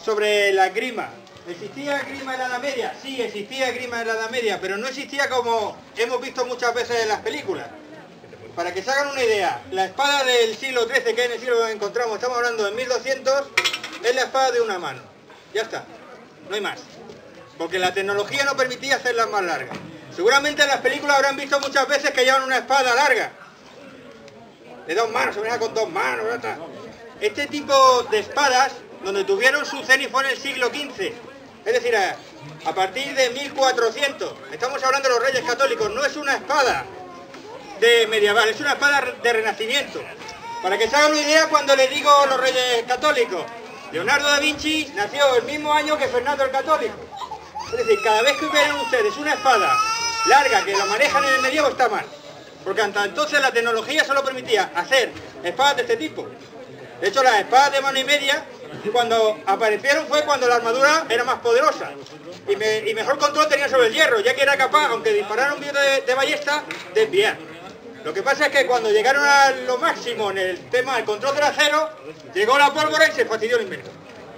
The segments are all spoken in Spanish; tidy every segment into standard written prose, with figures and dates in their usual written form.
sobre la esgrima. ¿Existía esgrima en la Edad Media? Sí, existía esgrima en la Edad Media, pero no existía como hemos visto muchas veces en las películas. Para que se hagan una idea, la espada del siglo XIII, que en el siglo que encontramos, estamos hablando de 1200, es la espada de una mano. Ya está, no hay más. Porque la tecnología no permitía hacerlas más largas. Seguramente en las películas habrán visto muchas veces que llevan una espada larga. De 2 manos, se venía con 2 manos, ya está. Este tipo de espadas, donde tuvieron su cenit fue en el siglo XV. Es decir, a partir de 1400. Estamos hablando de los reyes católicos. No es una espada de medieval, es una espada de renacimiento. Para que se hagan una idea, cuando les digo los reyes católicos, Leonardo da Vinci nació el mismo año que Fernando el Católico. Es decir, cada vez que vean ustedes una espada larga que la manejan en el medievo, está mal. Porque hasta entonces la tecnología solo permitía hacer espadas de este tipo. De hecho, las espadas de mano y media, cuando aparecieron fue cuando la armadura era más poderosa y mejor control tenía sobre el hierro, ya que era capaz, aunque disparara un tiro de ballesta, de desviar. Lo que pasa es que cuando llegaron a lo máximo en el tema del control del acero, llegó la pólvora y se fastidió el invento.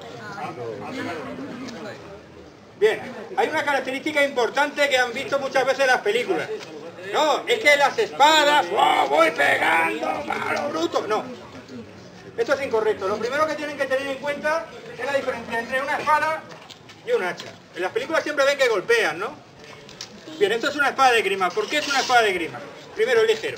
Bien, hay una característica importante que han visto muchas veces en las películas. No, es que las espadas, ¡oh, voy pegando, malo bruto! No, esto es incorrecto. Lo primero que tienen que tener en cuenta es la diferencia entre una espada y un hacha. En las películas siempre ven que golpean, ¿no? Bien, esto es una espada de esgrima. ¿Por qué es una espada de esgrima? Primero, es ligero.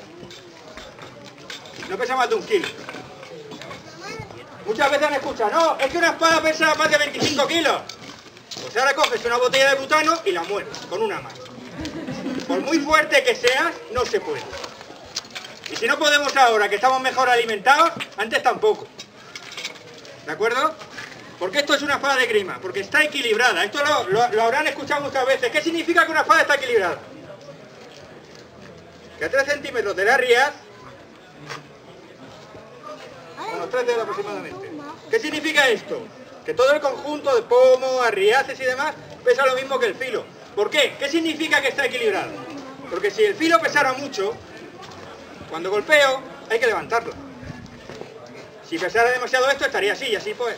No pesa más de 1 kilo. Muchas veces han escuchado, no, es que una espada pesa más de 25 kilos. Pues ahora coges una botella de butano y la mueves con una mano. Por muy fuerte que seas, no se puede. Y si no podemos ahora, que estamos mejor alimentados, antes tampoco. ¿De acuerdo? Porque esto es una espada de esgrima, porque está equilibrada. Esto lo habrán escuchado muchas veces. ¿Qué significa que una espada está equilibrada? Que a 3 centímetros de la riaz, unos 3 dedos aproximadamente. ¿Qué significa esto? Que todo el conjunto de pomo, arriaces y demás pesa lo mismo que el filo. ¿Por qué? ¿Qué significa que está equilibrado? Porque si el filo pesara mucho, cuando golpeo hay que levantarlo. Si pesara demasiado esto estaría así y así pues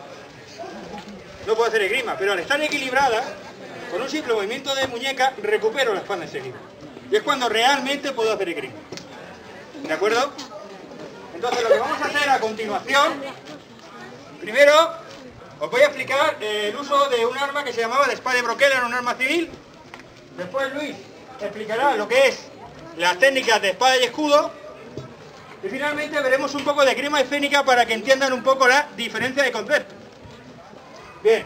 no puedo hacer esgrima. Pero al estar equilibrada, con un simple movimiento de muñeca recupero la espada enseguida. Y es cuando realmente puedo hacer esgrima. ¿De acuerdo? Entonces lo que vamos a hacer a continuación, primero os voy a explicar el uso de un arma que se llamaba de espada de broquel, era un arma civil. Después Luis explicará lo que es las técnicas de espada y escudo. Y finalmente veremos un poco de esgrima escénica para que entiendan un poco la diferencia de concepto. Bien.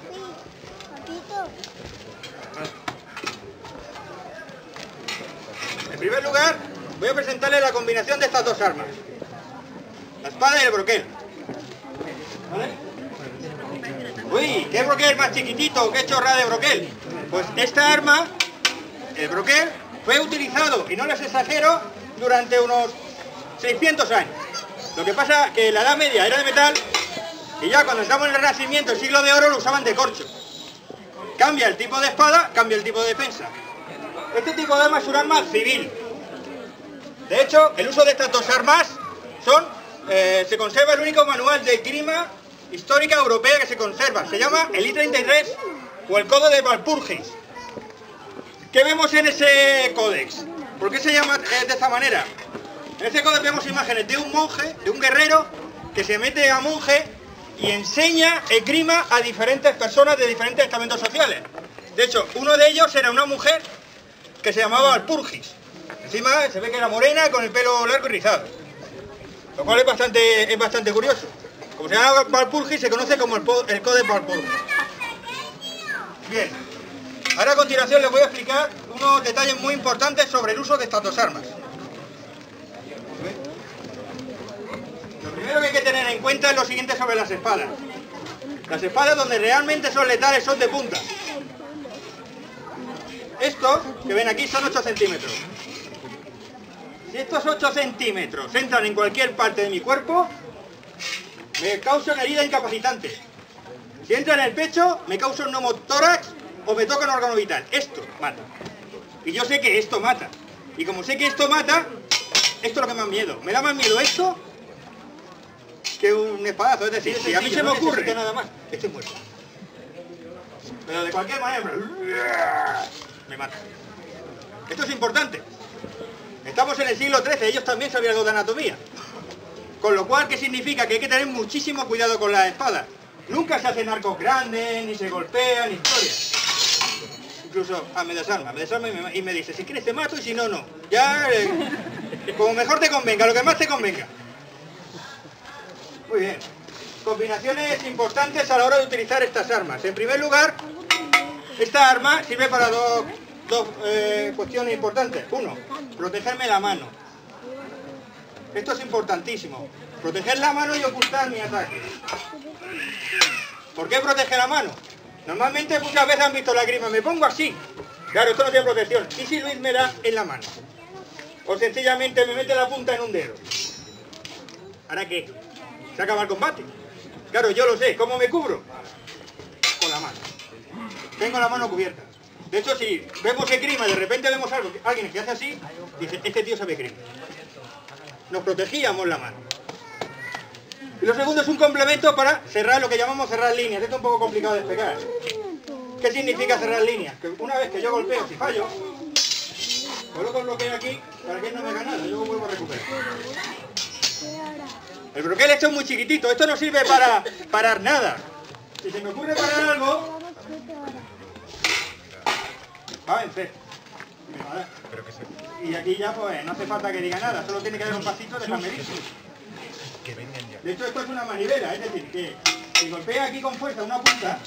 En primer lugar, voy a presentarles la combinación de estas dos armas. La espada y el broquel. ¿Vale? Uy, ¿qué broquel más chiquitito? ¿Qué chorrada de broquel? Pues esta arma, el broquel, fue utilizado, y no les exagero, durante unos 600 años. Lo que pasa que la Edad Media era de metal, y ya cuando estamos en el Renacimiento, el siglo de oro, lo usaban de corcho. Cambia el tipo de espada, cambia el tipo de defensa. Este tipo de arma es un arma civil. De hecho, el uso de estas dos armas se conserva el único manual de esgrima histórica europea que se conserva. Se llama el I-33 o el Código de Walpurgis. ¿Qué vemos en ese códex? ¿Por qué se llama de esta manera? En ese códex vemos imágenes de un monje, de un guerrero, que se mete a monje y enseña esgrima a diferentes personas de diferentes estamentos sociales. De hecho, uno de ellos era una mujer que se llamaba Walpurgis. Encima se ve que era morena con el pelo largo y rizado. Lo cual es bastante curioso. Como se llama Walpurgis, se conoce como el Códex Walpurgis. Bien. Ahora a continuación les voy a explicar unos detalles muy importantes sobre el uso de estas dos armas. Lo primero que hay que tener en cuenta es lo siguiente sobre las espadas. Las espadas donde realmente son letales son de punta. Estos que ven aquí son 8 centímetros. Si estos 8 centímetros entran en cualquier parte de mi cuerpo, me causa una herida incapacitante. Si entra en el pecho, me causa un neumotórax o me toca un órgano vital. Esto mata. Y yo sé que esto mata. Y como sé que esto mata, esto es lo que me da miedo. Me da más miedo esto que un espadazo. Es decir, si a mí se me ocurre nada más, estoy muerto. Pero de cualquier manera, me mata. Esto es importante. Estamos en el siglo XIII, ellos también sabían algo de anatomía. Con lo cual, ¿qué significa? Que hay que tener muchísimo cuidado con las espadas. Nunca se hacen arcos grandes, ni se golpean, ni historias. Incluso me desarma y me dice, si quieres te mato y si no, no. Ya, como mejor te convenga, lo que más te convenga. Muy bien. Combinaciones importantes a la hora de utilizar estas armas. En primer lugar, esta arma sirve para dos cuestiones importantes. Uno, protegerme la mano. Esto es importantísimo. Proteger la mano y ocultar mi ataque. ¿Por qué proteger la mano? Normalmente muchas veces han visto la grima. Me pongo así. Claro, esto no tiene protección. ¿Y si Luis me da en la mano? O sencillamente me mete la punta en un dedo. ¿Ahora qué? Se acaba el combate. Claro, yo lo sé. ¿Cómo me cubro? Con la mano. Tengo la mano cubierta. De hecho, si vemos esgrima y de repente vemos algo, alguien que hace así, dice, este tío sabe esgrima. Nos protegíamos la mano. Y lo segundo es un complemento para cerrar lo que llamamos cerrar líneas. Esto es un poco complicado de explicar. ¿Qué significa cerrar líneas? Que una vez que yo golpeo, si fallo, coloco el bloqueo aquí para que él no me haga nada. Yo vuelvo a recuperar. El broquel esto es muy chiquitito. Esto no sirve para parar nada. Si se me ocurre parar algo, va a vencer. Y aquí ya pues no hace falta que diga nada. Solo tiene que dar un pasito de medir. De hecho esto es una manivela. Es decir, que si golpea aquí con fuerza una punta,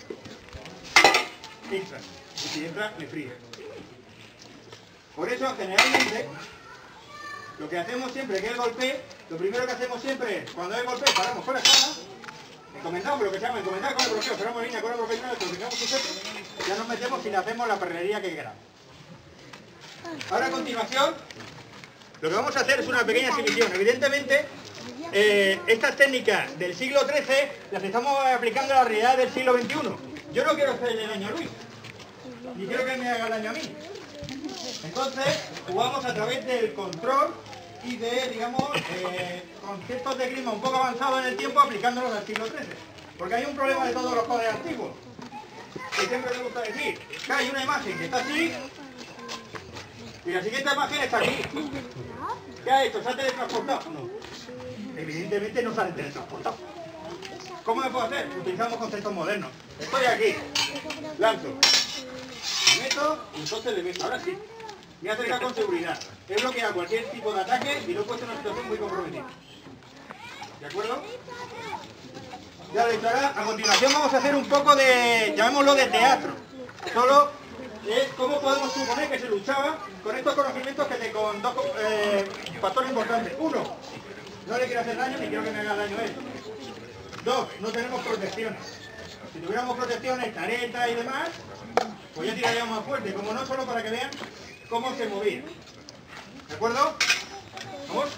entra. Y si entra, me fríe. Por eso, generalmente, lo que hacemos siempre que él golpee, lo primero que hacemos siempre es, cuando él golpee, paramos con la espada, encomendamos lo que se llama encomendar con el bloqueo, cerramos línea con el bloqueo, terminamos sujeto, ya nos metemos y le hacemos la perrería que queramos. Ahora a continuación, lo que vamos a hacer es una pequeña exhibición. Evidentemente, estas técnicas del siglo XIII las estamos aplicando a la realidad del siglo XXI. Yo no quiero hacerle daño a Luis, ni quiero que me haga daño a mí. Entonces, jugamos a través del control y de, digamos, conceptos de esgrima un poco avanzados en el tiempo aplicándolos al siglo XIII. Porque hay un problema de todos los padres antiguos, que siempre me gusta decir, que hay una imagen que está así, y la siguiente imagen está aquí. ¿Qué ha hecho? ¿Se ha teletransportado? No. Evidentemente no se ha teletransportado. ¿Cómo me puedo hacer? Utilizamos conceptos modernos. Estoy aquí. Lanzo. Me meto y entonces le meto. Ahora sí. Me acerca con seguridad. He bloqueado cualquier tipo de ataque y lo he puesto en una situación muy comprometida. ¿De acuerdo? Ya lo he dicho. Ahora, a continuación vamos a hacer un poco de, llamémoslo de teatro. Solo es cómo podemos suponer que se luchaba con estos conocimientos con dos factores importantes. Uno, no le quiero hacer daño ni quiero que me haga daño él. Dos, no tenemos protecciones. Si tuviéramos protecciones, careta y demás, pues ya tiraríamos más fuerte. Como no, solo para que vean cómo se movía. ¿De acuerdo? ¿Vamos?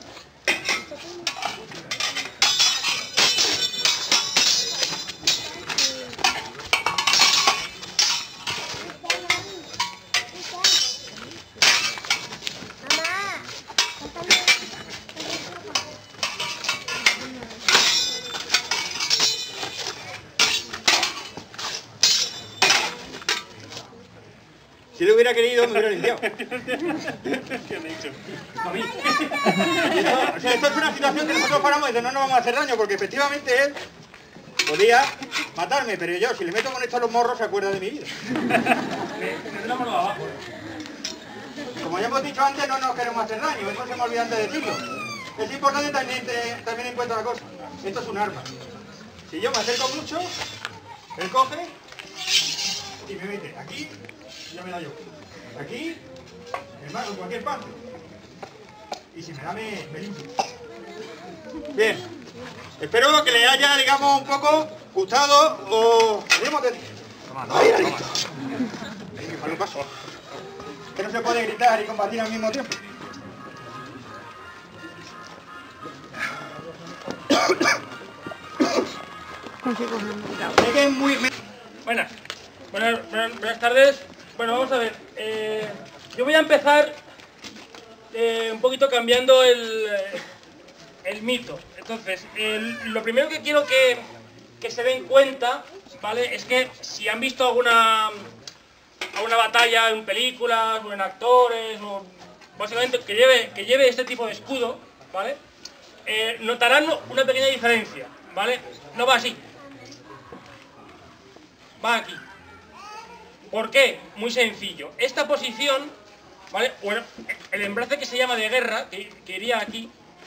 Si lo hubiera querido, me hubiera limpiado. ¿Qué han dicho? A mí. Esto es una situación que nosotros paramos y no nos vamos a hacer daño, porque efectivamente él podía matarme, pero yo, si le meto con esto a los morros, se acuerda de mi vida. Como ya hemos dicho antes, no nos queremos hacer daño, eso se me olvida antes de decirlo. Es importante también en cuenta una cosa. Esto es un arma. Si yo me acerco mucho, él coge y me mete aquí. Ya me da yo. Aquí, en cualquier parte. Y si me da, me limpio. Bien. Espero que les haya, digamos, un poco gustado o... Ahí, ahí. Ahí paso. Que no se puede gritar y combatir al mismo tiempo. Buenas tardes. Bueno, vamos a ver. Yo voy a empezar un poquito cambiando el mito. Entonces, lo primero que quiero que se den cuenta, ¿vale? Es que si han visto alguna batalla en películas o en actores, o básicamente que lleve este tipo de escudo, ¿vale? Notarán una pequeña diferencia, ¿vale? No va así. Va aquí. ¿Por qué? Muy sencillo. Esta posición, ¿vale? Bueno, el embrace que se llama de guerra, que iría aquí,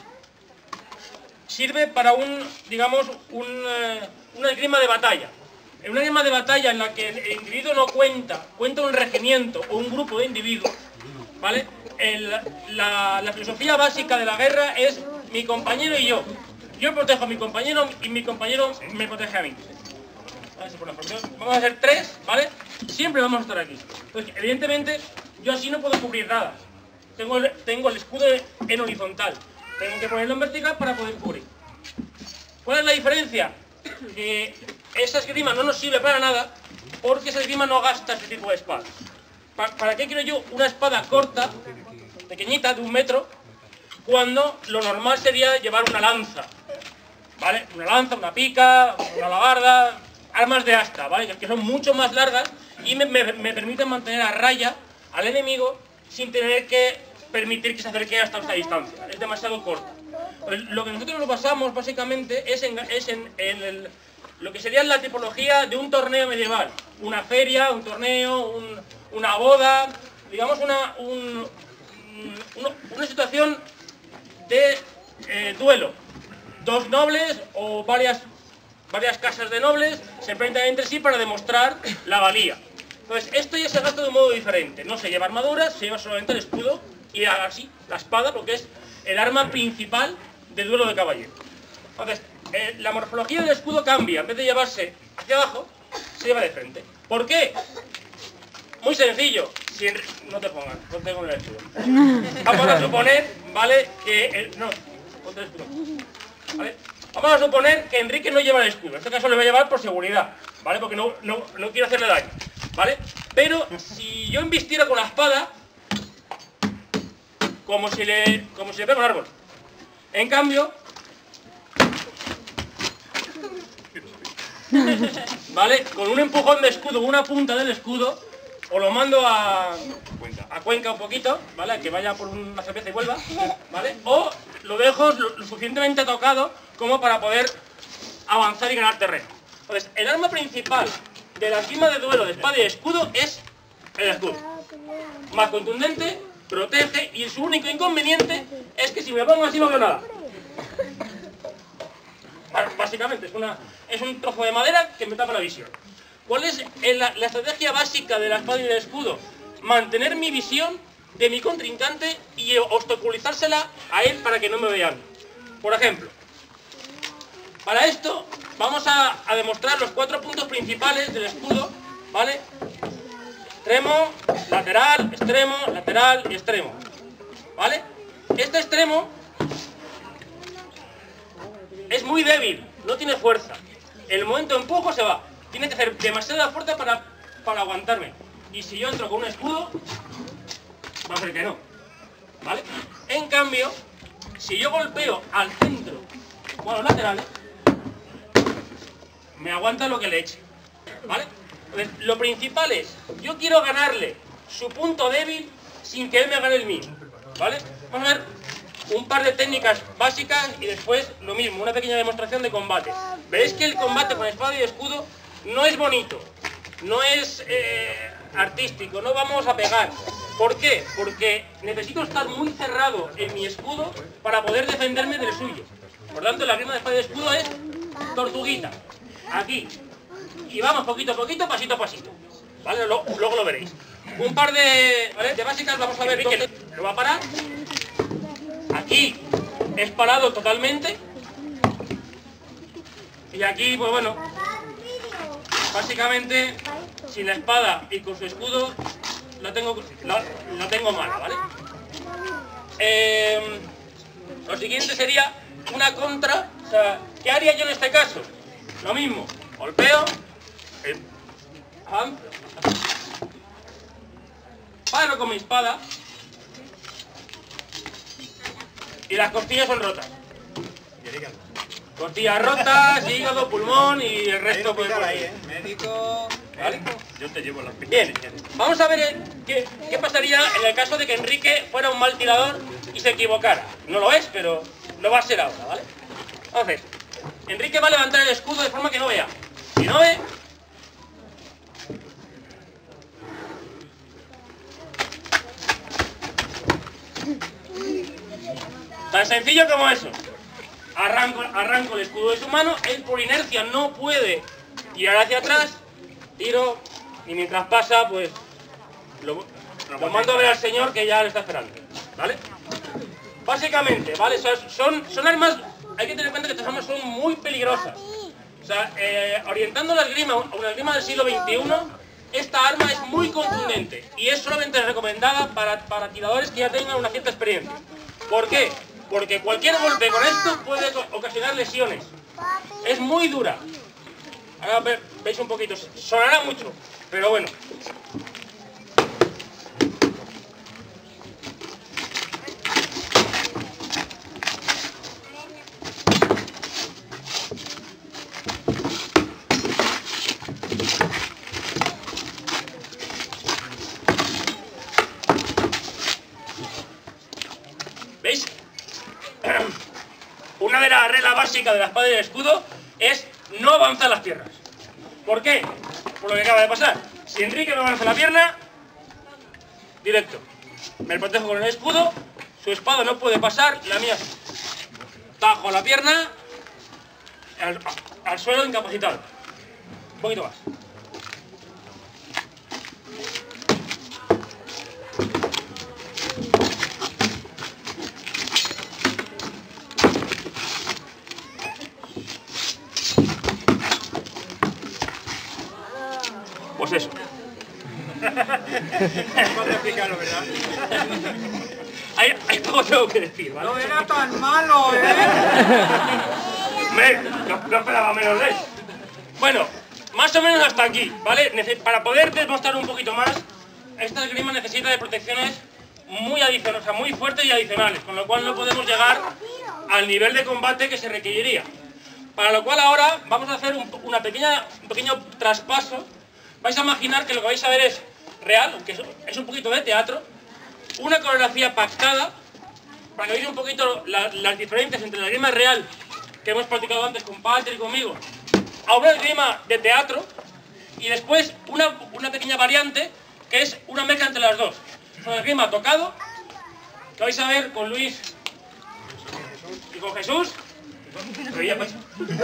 sirve para digamos, una esgrima de batalla. En una esgrima de batalla en la que el individuo no cuenta un regimiento o un grupo de individuos, ¿vale? La filosofía básica de la guerra es mi compañero y yo. Yo protejo a mi compañero y mi compañero me protege a mí. Vamos a ser 3, ¿vale? Siempre vamos a estar aquí. Entonces, evidentemente, yo así no puedo cubrir nada. Tengo el escudo en horizontal. Tengo que ponerlo en vertical para poder cubrir. ¿Cuál es la diferencia? Que esa esgrima no nos sirve para nada porque esa esgrima no gasta este tipo de espadas. ¿Para qué quiero yo una espada corta, pequeñita, de 1 metro, cuando lo normal sería llevar una lanza? ¿Vale? Una lanza, una pica, una alabarda, armas de asta, ¿vale? Que son mucho más largas y me permiten mantener a raya al enemigo sin tener que permitir que se acerque hasta esta distancia. Es demasiado corta. Pues lo que nosotros nos basamos básicamente es en lo que sería la tipología de un torneo medieval. Una feria, un torneo, una boda, digamos una situación de duelo. 2 nobles o varias casas de nobles se enfrentan entre sí para demostrar la valía. Entonces, esto ya se gasta de un modo diferente. No se lleva armadura, se lleva solamente el escudo y así la espada, porque es el arma principal de duelo de caballero. Entonces, la morfología del escudo cambia. En vez de llevarse hacia abajo, se lleva de frente. ¿Por qué? Muy sencillo. No te pongas, no tengo el escudo. Vamos a suponer, ¿vale? No, ponte el escudo. ¿Vale? Vamos a suponer que Enrique no lleva el escudo. En este caso lo voy a llevar por seguridad, ¿vale? Porque no quiero hacerle daño, ¿vale? Pero si yo embistiera con la espada, como si le pego un árbol. En cambio, ¿vale? Con un empujón de escudo, una punta del escudo, o lo mando a Cuenca un poquito, ¿vale? A que vaya por una cerveza y vuelva, ¿vale? O lo dejo lo suficientemente tocado como para poder avanzar y ganar terreno. Entonces, el arma principal de la esgrima de duelo de espada y escudo es el escudo. Más contundente, protege, y su único inconveniente es que si me pongo así no veo nada. Básicamente, es un trozo de madera que me tapa la visión. ¿Cuál es la estrategia básica de la espada y del escudo? Mantener mi visión de mi contrincante y obstaculizársela a él para que no me vea a mí. Por ejemplo, para esto vamos a demostrar los 4 puntos principales del escudo, ¿vale? Extremo, lateral y extremo, ¿vale? Este extremo es muy débil, no tiene fuerza. En el momento empujo se va. Tiene que hacer demasiada fuerza para aguantarme. Y si yo entro con un escudo, va a ser que no, ¿vale? En cambio, si yo golpeo al centro o a los laterales, me aguanta lo que le eche, ¿vale? Entonces, lo principal es, yo quiero ganarle su punto débil sin que él me gane el mío, ¿vale? Vamos a ver un par de técnicas básicas y después lo mismo, una pequeña demostración de combate. Veréis que el combate con espada y escudo no es bonito, no es artístico, no vamos a pegar. ¿Por qué? Porque necesito estar muy cerrado en mi escudo para poder defenderme del suyo. Por tanto, la esgrima de espada y escudo es tortuguita, aquí. Y vamos poquito a poquito, pasito a pasito, ¿vale? Luego lo veréis. Un par de básicas, vamos a ver que lo va a parar. Aquí es parado totalmente. Y aquí, pues bueno, básicamente, sin la espada y con su escudo, la tengo mala, ¿vale? Lo siguiente sería una contra. O sea, ¿qué haría yo en este caso? Lo mismo, golpeo, paro con mi espada y las costillas son rotas. Costillas rotas, hígado, pulmón y el resto pues ahí, médico. ¿Vale? Yo te llevo las pistolas. Bien, vamos a ver qué pasaría en el caso de que Enrique fuera un mal tirador y se equivocara. No lo es, pero lo va a ser ahora, ¿vale? Entonces, Enrique va a levantar el escudo de forma que no vea. Si no ve... Tan sencillo como eso. Arranco el escudo de su mano, él por inercia no puede tirar hacia atrás, tiro y mientras pasa, pues lo mando a ver al señor que ya le está esperando, ¿vale? Básicamente, ¿vale? Son armas, hay que tener en cuenta que estas armas son muy peligrosas. O sea, orientando la esgrima, una esgrima del siglo XXI, esta arma es muy contundente y es solamente recomendada para tiradores que ya tengan una cierta experiencia. ¿Por qué? Porque cualquier golpe con esto puede ocasionar lesiones. Es muy dura. Ahora veis un poquito, sonará mucho, pero bueno. ¿Veis? Una de las reglas básicas de la espada y el escudo es no avanzar las piernas. ¿Por qué? Por lo que acaba de pasar. Si Enrique no avanza la pierna, directo. Me protejo con el escudo, su espada no puede pasar, la mía sí. Tajo la pierna, al suelo incapacitado. Un poquito más. Pues eso. Vamos a explicarlo, ¿verdad? Hay poco tengo que decir, ¿vale? No era tan malo, No esperaba menos de él. Bueno, más o menos hasta aquí, ¿vale? Para poder demostrar un poquito más, esta esgrima necesita de protecciones muy adicionales, o sea, muy fuertes y adicionales, con lo cual no podemos llegar al nivel de combate que se requeriría. Para lo cual ahora vamos a hacer un pequeño traspaso. Vais a imaginar que lo que vais a ver es real, que es un poquito de teatro, una coreografía pactada, para que veáis un poquito las diferencias entre la esgrima real que hemos practicado antes con Patrick y conmigo, a una esgrima de teatro, y después una pequeña variante que es una mezcla entre las dos. Es una esgrima tocado, que vais a ver con Luis y con Jesús. Reía, Pacho.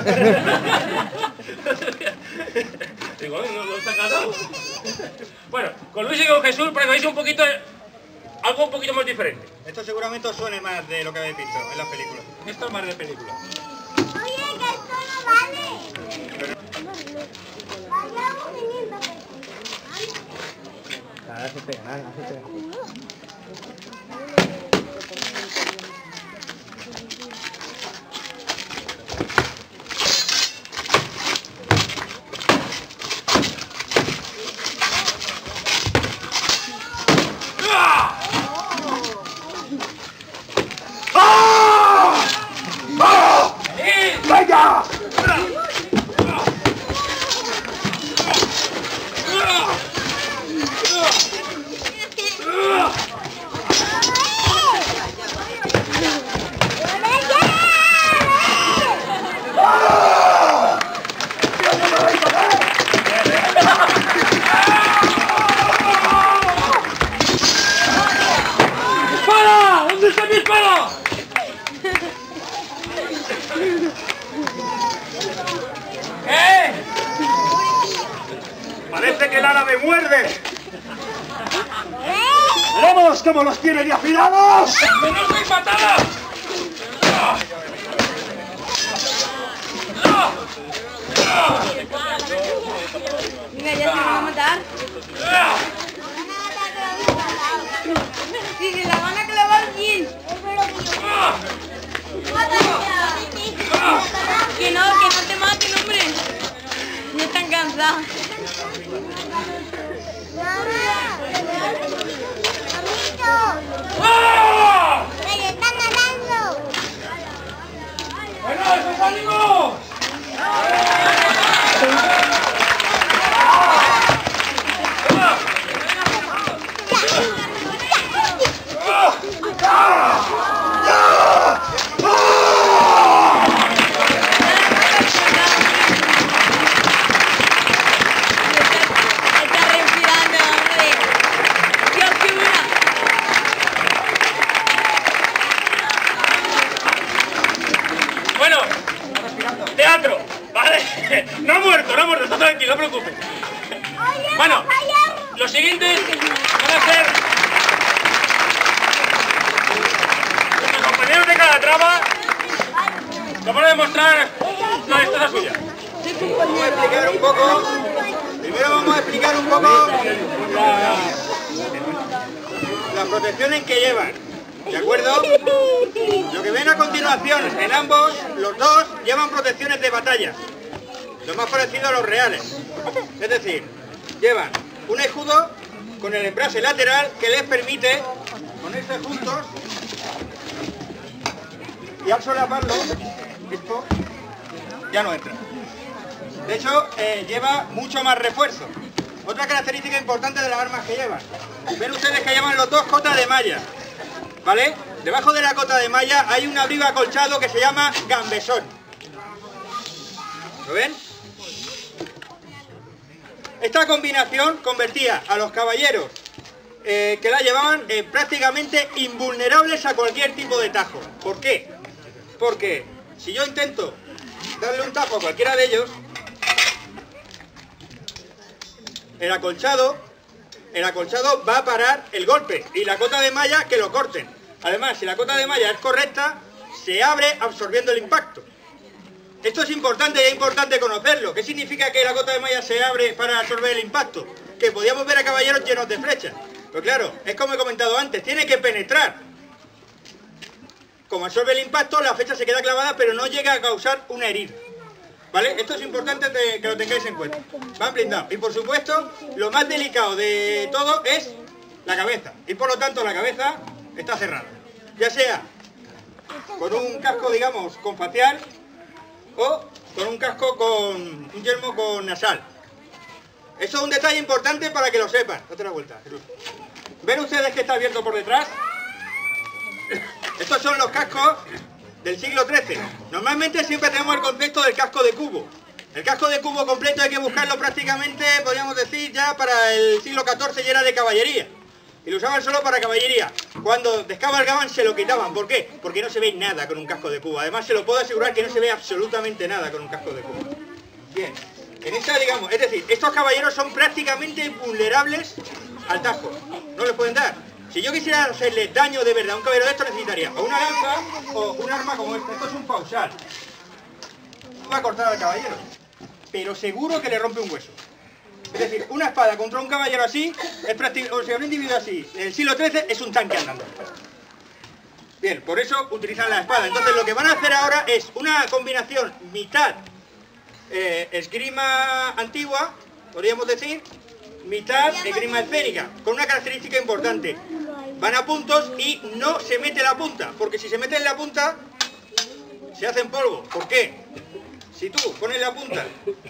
Digo, no está casado. Bueno, con Luis y con Jesús para que veáis un poquito, algo un poquito más diferente. Esto seguramente os suene más de lo que habéis visto en las películas. Esto es más de película. Oye, que esto no vale. Vayamos viniendo. Nada se pega, nada se pega. ¡Venga! ¡Dispara! ¿Dónde está mi espada? Parece que el árabe muerde. ¡Veremos cómo los tiene de afilados! ¡Que no soy patada! Mira, ya se van a matar. Sí, se la van a clavar bien. Que no te maten, hombre. No están cansados. ¡Ah! ¡Me están ganando! Bueno, Atención. Teatro. Vale. No ha muerto, está tranquilo, no te preocupes. Bueno, los siguientes van a ser los compañeros de Calatrava. Nos van a demostrar la destreza suya. Vamos a explicar un poco. Primero vamos a explicar un poco las protecciones que llevan. ¿De acuerdo? Lo que ven a continuación, en ambos, los dos llevan protecciones de batalla. Lo más parecido a los reales. Es decir, llevan un escudo con el embrase lateral que les permite ponerse juntos y al solaparlo, esto ya no entra. De hecho, lleva mucho más refuerzo. Otra característica importante de las armas que llevan. Ven ustedes que llevan los dos cotas de malla. ¿Vale? Debajo de la cota de malla hay un abrigo acolchado que se llama gambesón. ¿Lo ven? Esta combinación convertía a los caballeros que la llevaban prácticamente invulnerables a cualquier tipo de tajo. ¿Por qué? Porque si yo intento darle un tajo a cualquiera de ellos, el acolchado va a parar el golpe y la cota de malla que lo corten. Además, si la cota de malla es correcta, se abre absorbiendo el impacto. Esto es importante y es importante conocerlo. ¿Qué significa que la cota de malla se abre para absorber el impacto? Que podíamos ver a caballeros llenos de flechas. Pero claro, es como he comentado antes, tiene que penetrar. Como absorbe el impacto, la flecha se queda clavada, pero no llega a causar una herida. ¿Vale? Esto es importante que lo tengáis en cuenta. Van blindados. Y por supuesto, lo más delicado de todo es la cabeza. Y por lo tanto, la cabeza está cerrada. Ya sea con un casco, digamos, con facial o con un casco con un yelmo con nasal. Eso es un detalle importante para que lo sepan. Date la vuelta, Jesús. ¿Ven ustedes que está abierto por detrás? Estos son los cascos del siglo XIII. Normalmente siempre tenemos el concepto del casco de cubo. El casco de cubo completo hay que buscarlo prácticamente, podríamos decir, ya para el siglo XIV y era de caballería. Y lo usaban solo para caballería. Cuando descabalgaban se lo quitaban. ¿Por qué? Porque no se ve nada con un casco de cubo. Además se lo puedo asegurar que no se ve absolutamente nada con un casco de cubo. Bien. En esta, digamos, es decir, estos caballeros son prácticamente invulnerables al tajo. No les pueden dar. Si yo quisiera hacerle daño de verdad a un caballero de esto, necesitaría o una lanza o un arma como esta. Esto es un pausal. No va a cortar al caballero, pero seguro que le rompe un hueso. Es decir, una espada contra un caballero así, es prácticamente, o sea, un individuo así, en el siglo XIII es un tanque andando. Bien, por eso utilizan la espada. Entonces lo que van a hacer ahora es una combinación mitad esgrima antigua, podríamos decir, mitad esgrima escénica, con una característica importante. Van a puntos y no se mete la punta, porque si se mete en la punta, se hacen polvo. ¿Por qué? Si tú pones la punta,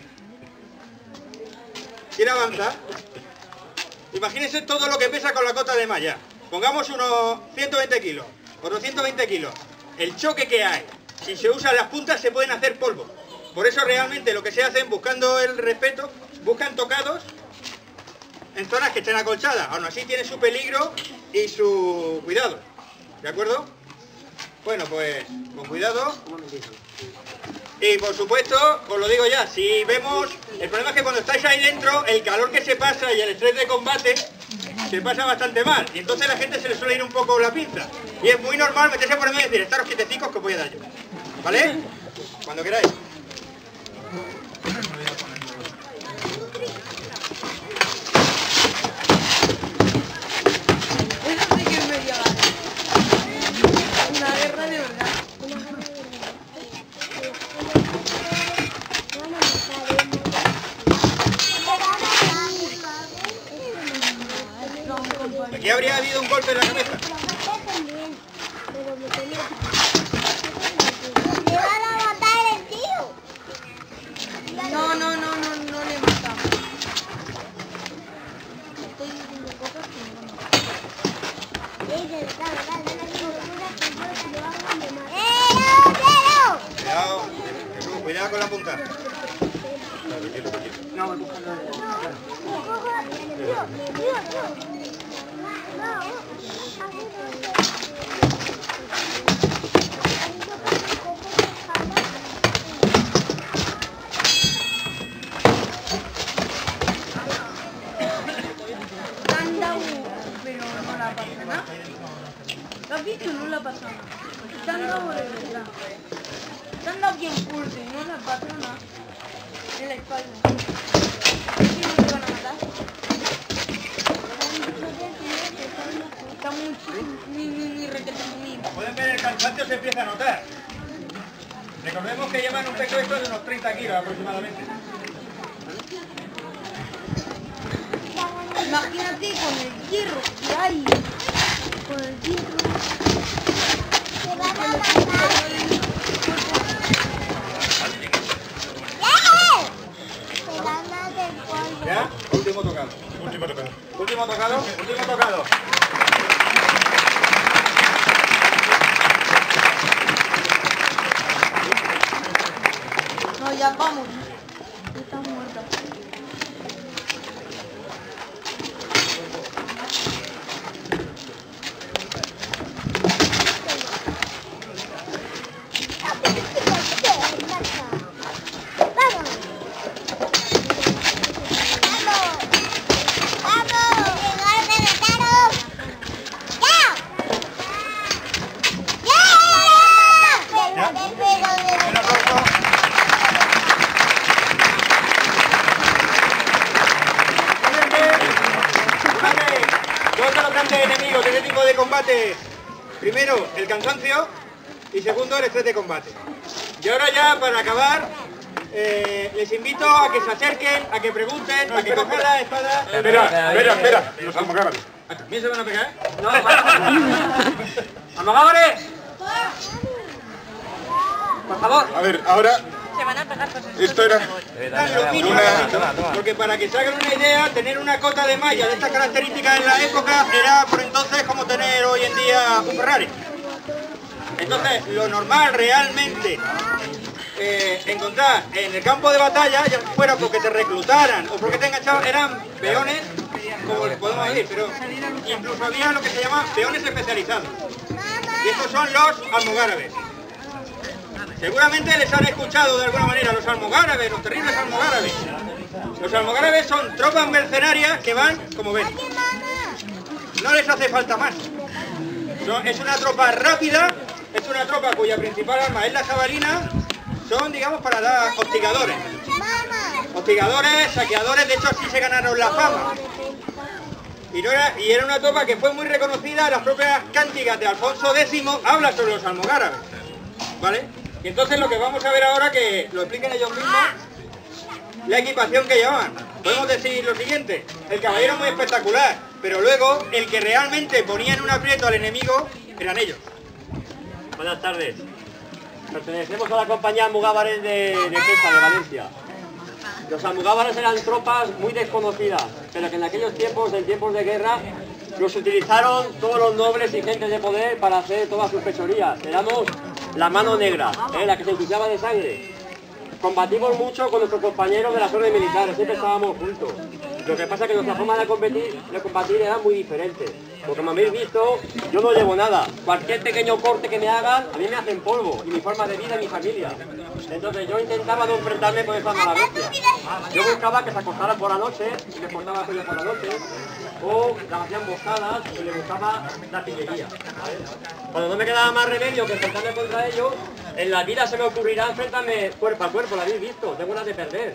quiere avanzar, imagínense todo lo que pesa con la cota de malla. Pongamos unos 120 kilos, otros 120 kilos. El choque que hay, si se usan las puntas, se pueden hacer polvo. Por eso realmente lo que se hacen, buscando el respeto, buscan tocados en zonas que estén acolchadas. Aún así tiene su peligro y su cuidado. ¿De acuerdo? Bueno, pues con cuidado. Y por supuesto, os lo digo ya, si vemos, el problema es que cuando estáis ahí dentro, el calor que se pasa y el estrés de combate se pasa bastante mal. Y entonces a la gente se le suele ir un poco la pinza. Y es muy normal meterse por el medio y decir, estaros quietecicos que os voy a dar yo. ¿Vale? Cuando queráis. Eso sí que es medieval. Una guerra de verdad. Aquí habría habido un golpe en la cabeza. No le he matado. Cuidado, Jesús, cuidado con la punta. No, voy buscando detrás. Te han dado aquí en pulso y no en la patrona. En la espalda. ¿Quién no te van a matar? Está muy requete bonito. Pueden ver, el cansancio se empieza a notar. Recordemos que llevan un peso esto de unos 30 kilos aproximadamente. Imagínate con el hierro que hay. Con el hierro. Se van a matar. ¿Ya? Último tocado. Último tocado. Último tocado. Último tocado. No, ya vamos. Ya está muerta. Enemigos de este tipo de combate: primero, el cansancio, y segundo, el estrés de combate. Y ahora ya, para acabar, les invito a que se acerquen, a que pregunten, a que cojan la espada. Espera, los almogávares. ¿También se van a pegar? No, ¡almogávares! Por favor. A ver, ahora, Se van a pegar con esto era Lo mínimo, porque para que se hagan una idea, tener una cota de malla de estas características en la época era por entonces como tener hoy en día un Ferrari. Entonces, lo normal realmente encontrar en el campo de batalla, ya fuera porque te reclutaran o porque te enganchaban, eran peones, como podemos decir, pero incluso había lo que se llama peones especializados. Y estos son los almogárabes. Seguramente les han escuchado de alguna manera los almogárabes, los terribles almogárabes. Los almogárabes son tropas mercenarias que van, como ven. No les hace falta más. Es una tropa rápida, es una tropa cuya principal arma es la jabalina. Son, digamos, para dar hostigadores. Hostigadores, saqueadores, de hecho así se ganaron la fama. Y era una tropa que fue muy reconocida. Las propias cánticas de Alfonso X hablan sobre los almogárabes, ¿vale? Y entonces lo que vamos a ver ahora, que lo expliquen ellos mismos, la equipación que llevaban. Podemos decir lo siguiente: el caballero muy espectacular, pero luego el que realmente ponía en un aprieto al enemigo eran ellos. Buenas tardes. Pertenecemos a la compañía Almogávares de Quesa, de Valencia. Los almogávares eran tropas muy desconocidas, pero que en aquellos tiempos, en tiempos de guerra, los utilizaron todos los nobles y gentes de poder para hacer todas sus fechorías. Éramos la mano negra, la que se ensuciaba de sangre. Combatimos mucho con nuestros compañeros de las órdenes militares, siempre estábamos juntos. Lo que pasa es que nuestra forma de combatir era muy diferente. Porque como habéis visto, yo no llevo nada. Cualquier pequeño corte que me hagan, a mí me hacen polvo. Y mi forma de vida y mi familia. Entonces yo intentaba no enfrentarme con esa mala bestia. Yo buscaba que se acostaran por la noche, y les cortaba el por la noche, o las hacían emboscadas y les buscaba la artillería, ¿vale? Cuando no me quedaba más remedio que enfrentarme contra ellos, en la vida se me ocurrirá enfrentarme cuerpo a cuerpo, lo habéis visto, tengo unas de perder.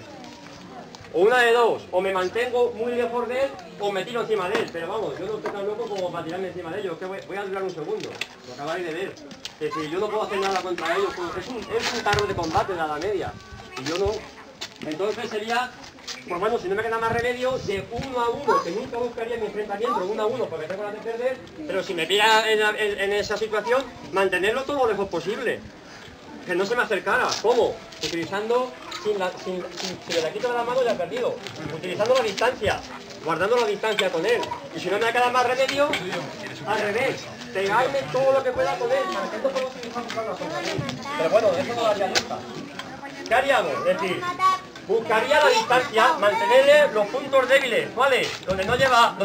O una de dos, o me mantengo muy lejos de él, o me tiro encima de él. Pero vamos, yo no estoy tan loco como para tirarme encima de ellos, que voy a durar un segundo, lo acabáis de ver. Es decir, yo no puedo hacer nada contra ellos, es un carro de combate de la media, y yo no. Entonces sería, pues bueno, si no me queda más remedio, de 1 a 1, que nunca buscaría mi enfrentamiento, 1 a 1, porque tengo la de perder, pero si me pilla en esa situación, mantenerlo todo lo lejos posible. Que no se me acercara. ¿Cómo? Utilizando, si me la quito de la mano ya he perdido. Utilizando la distancia, guardando la distancia con él. Y si no me queda más remedio, al revés, pegarme todo lo que pueda con él, para que no puedo utilizar armas contra él. Pero bueno, eso no lo haría nunca. ¿Qué haríamos? Es decir, buscaría la distancia, mantenerle los puntos débiles, ¿vale? Donde no lleva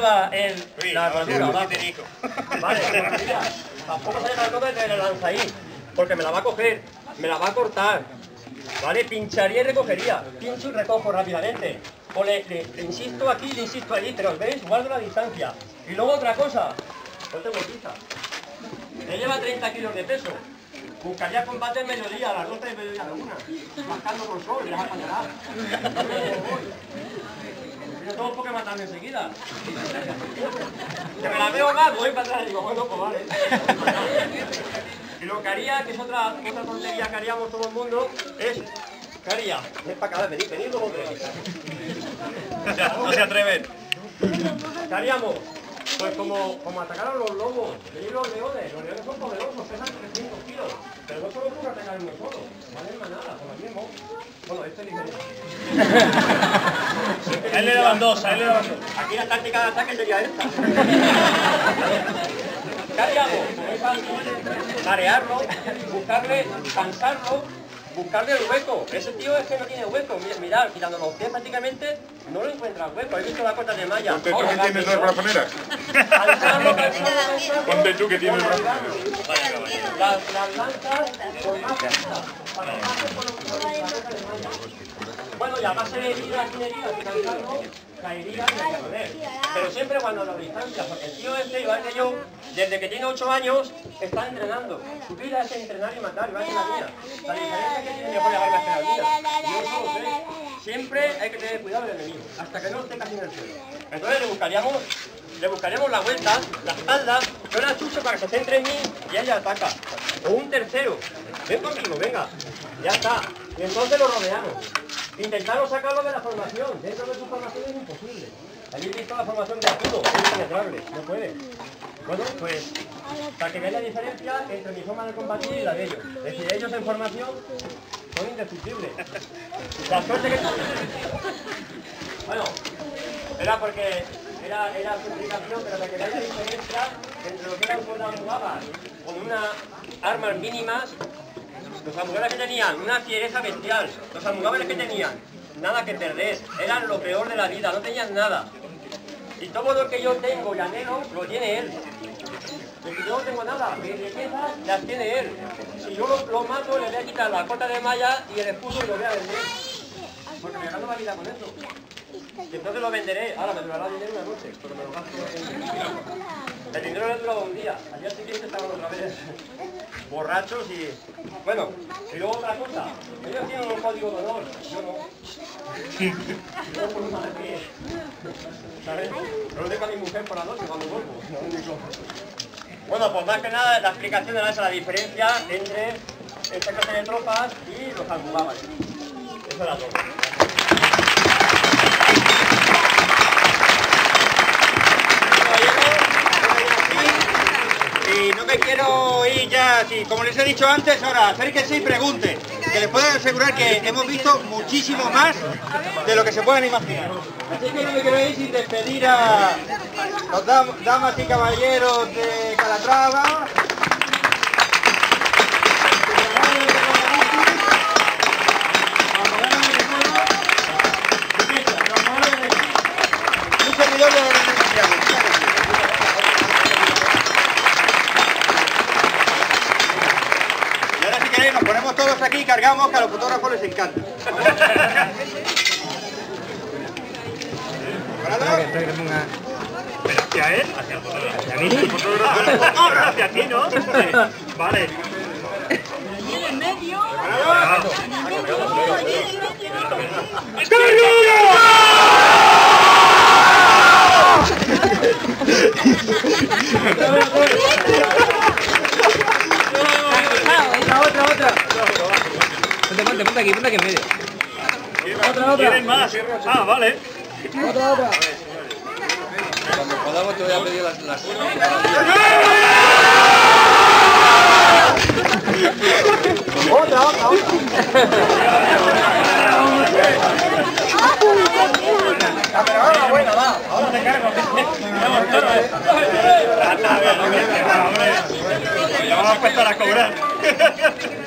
la armadura abajo. Vale, pues mira, tampoco se lleva el toque de la lanza ahí. Porque me la va a coger, me la va a cortar, ¿vale? Pincharía y recogería, pincho y recojo rápidamente. O le insisto aquí, le insisto allí, pero ¿veis? Guardo la distancia. Y luego otra cosa, no tengo prisa. Me lleva 30 kilos de peso. Buscaría combate en mediodía, a las 12 de mediodía de una. Bajando con sol, les apañará. Yo tengo por qué matarme enseguida. Que me la veo más, voy para atrás y digo, bueno, pues vale. Y lo que haría, que es otra tontería que haríamos todo el mundo, es... ¿Qué haría? Es para acá, venid los tres. No se atreven. ¿Qué haríamos? Pues como atacaron los lobos, venid los leones son poderosos, pesan 300 kilos, pero no solo pueden atacar uno solo, valen manada, por lo mismo. Bueno, este es diferente. A él le daban dos, Aquí la táctica de ataque sería esta. ¿Qué haríamos? Muy fácil, marearlo, buscarle, cansarlo, buscarle el hueco. Ese tío es que no tiene hueco. Mirad, quitando los pies prácticamente, no lo encuentra hueco. He visto la cota de malla. Ponte tú que tienes las brazoneras. Ponte tú que tienes las brazoneras. Las lanzas con más fuerza, para que pase por la cota de malla. Bueno, y además se heridas sin heridas, cansarlo, caería y perder. Pero siempre cuando la distancia, porque el tío este, igual que yo, desde que tiene 8 años, está entrenando. Su vida es entrenar y matar, igual que la mía. La diferencia es que tiene mejor armas que la mía. Yo solo sé. Siempre hay que tener cuidado del enemigo, hasta que no esté casi en el suelo. Entonces le buscaríamos la vuelta, la espalda, yo la chucho para que se centre en mí y ella ataca. O un tercero. Ven conmigo, venga. Ya está. Y entonces lo rodeamos. Intentaron sacarlo de la formación. Dentro de su formación es imposible. Habéis visto la formación de Arturo, es impenetrable, no puede. Bueno, pues, para que veáis la diferencia entre mi forma de combatir y la de ellos. Es decir, ellos en formación son indestructibles. La suerte que... Bueno, era porque era su explicación, pero para que veáis la diferencia entre lo que era un soldado jugaba con unas armas mínimas. Los almogávares que tenían una fiereza bestial, los almogávares que tenían nada que perder, eran lo peor de la vida, no tenían nada. Y todo lo que yo tengo y anhelo, lo tiene él. Porque yo no tengo nada, mis riquezas las tiene él. Si yo lo mato, le voy a quitar la cota de malla y el escudo y lo voy a vender. Porque me gano la vida con eso. Y entonces lo venderé. Ahora me durará dinero una noche, porque me lo gasto en... El dinero le duraba un día. Al día siguiente estaban otra vez borrachos y... Bueno, y luego otra cosa. Ellos tienen un código de honor. Yo no. Yo por una vez. ¿Sabes? No lo dejo a mi mujer por la noche cuando vuelvo. No, único. Bueno, pues más que nada la explicación era esa, la diferencia entre esta clase de tropas y los almogávares. Eso era todo. Y no me quiero ir ya así. Como les he dicho antes, ahora acérquense y pregunten. Que les puedo asegurar que hemos visto muchísimo más de lo que se pueden imaginar. Así que no me quiero ir sin despedir a los damas y caballeros de Calatrava. Un servidor de la Universidad. Y ahora si queréis nos ponemos todos aquí y cargamos, que a los fotógrafos les encanta. ¿Pero hacia él? ¿Hacia el fotógrafo? ¿Hacia mí? ¿Hacia ti, no? Vale. Y en el medio. Otra. Ponte aquí en medio. ¿Quieren más? Ah, vale. Otra. Cuando podamos te voy a pedir las... Otra. Ahora buena, va. Ahora te cargo. Ya vamos a empezar a cobrar.